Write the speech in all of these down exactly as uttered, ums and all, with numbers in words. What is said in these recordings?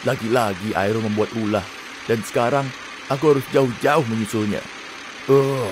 Lagi-lagi Aero membuat ulah. Dan sekarang aku harus jauh-jauh menyusulnya. Uh.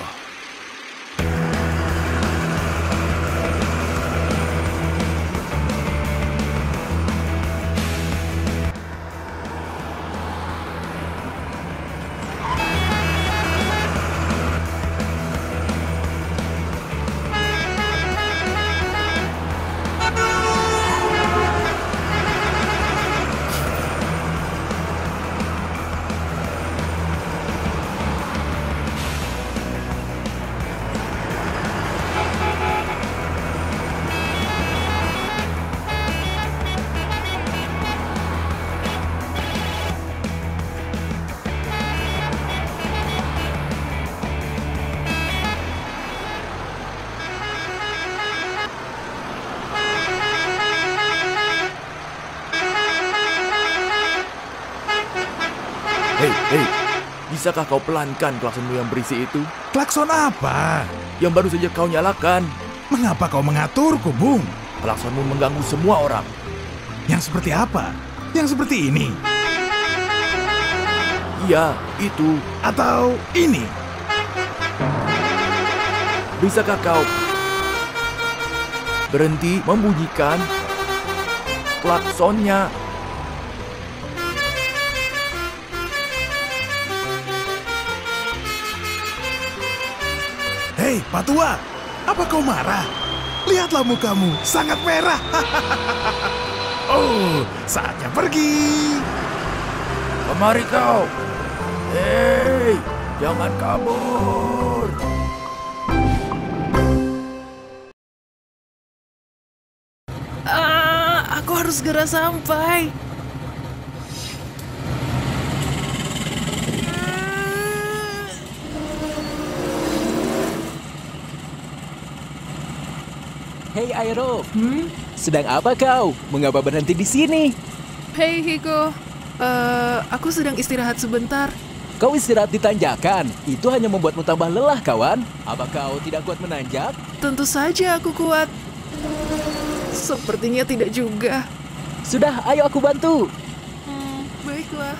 Hei, hei, bisakah kau pelankan klaksonmu yang berisi itu? Klakson apa? Yang baru saja kau nyalakan. Mengapa kau mengaturku, Bung? Klaksonmu mengganggu semua orang. Yang seperti apa? Yang seperti ini? Iya, itu. Atau ini? Bisakah kau berhenti membunyikan klaksonnya? Hei, Pak Tua, apa kau marah? Lihatlah mukamu, sangat merah. Oh, saatnya pergi. Kemari kau. Hei, jangan kabur. Ah, aku harus segera sampai. Hei Aero, Hmm? sedang apa kau? Mengapa berhenti di sini? Hei Hiko, Eh, aku sedang istirahat sebentar. Kau istirahat di tanjakan, itu hanya membuatmu tambah lelah kawan. Apa kau tidak kuat menanjak? Tentu saja aku kuat. Sepertinya tidak juga. Sudah, ayo aku bantu. Hmm, baiklah.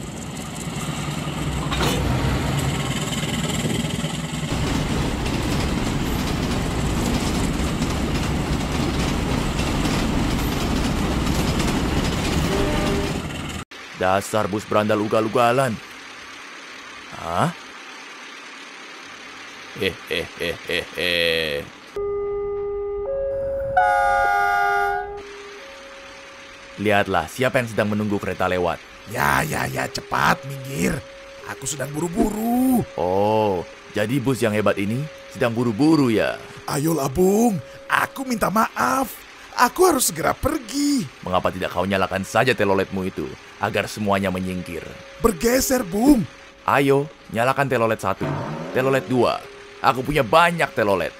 Dasar bus berandal ugal-ugalan. Hah? Hehehehehe. Lihatlah, siapa yang sedang menunggu kereta lewat. Ya, ya, ya, cepat, minggir. Aku sedang buru-buru. Oh, jadi bus yang hebat ini sedang buru-buru ya? Ayolah, Bung. Aku minta maaf. Aku harus segera pergi. Mengapa tidak kau nyalakan saja teloletmu itu, agar semuanya menyingkir? Bergeser, Bung. Ayo, nyalakan telolet satu, telolet dua. Aku punya banyak telolet.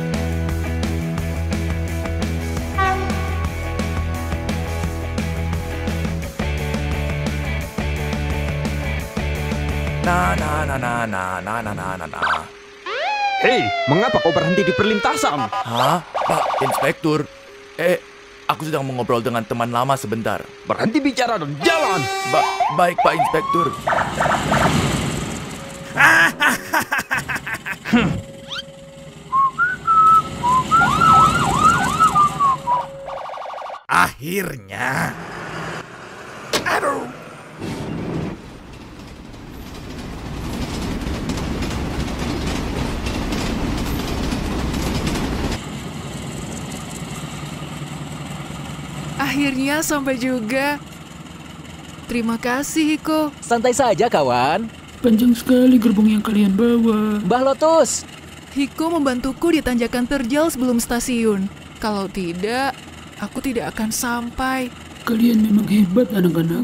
Nah, nah, nah, nah, nah, nah, nah, nah, nah, nah. Hei, mengapa kau berhenti di perlintasan? Hah? Pak Inspektur? Eh, aku sedang mengobrol dengan teman lama sebentar. Berhenti bicara dan jalan! Ba baik, Pak Inspektur. Akhirnya. Aduh. Akhirnya sampai juga. Terima kasih, Hiko. Santai saja kawan. Panjang sekali gerbong yang kalian bawa. Mbah Lotus, Hiko membantuku di tanjakan terjal sebelum stasiun. Kalau tidak, aku tidak akan sampai. Kalian memang hebat anak-anak.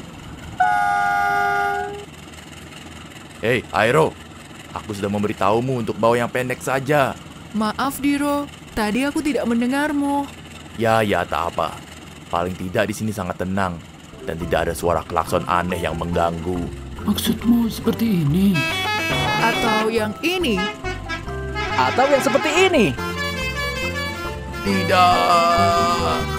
Hei, Aero. Aku sudah memberitahumu untuk bawa yang pendek saja. Maaf, Diro. Tadi aku tidak mendengarmu. Ya, ya, tak apa. Paling tidak di sini sangat tenang. Dan tidak ada suara klakson aneh yang mengganggu. Maksudmu seperti ini? Atau yang ini? atau yang seperti ini. Tidak.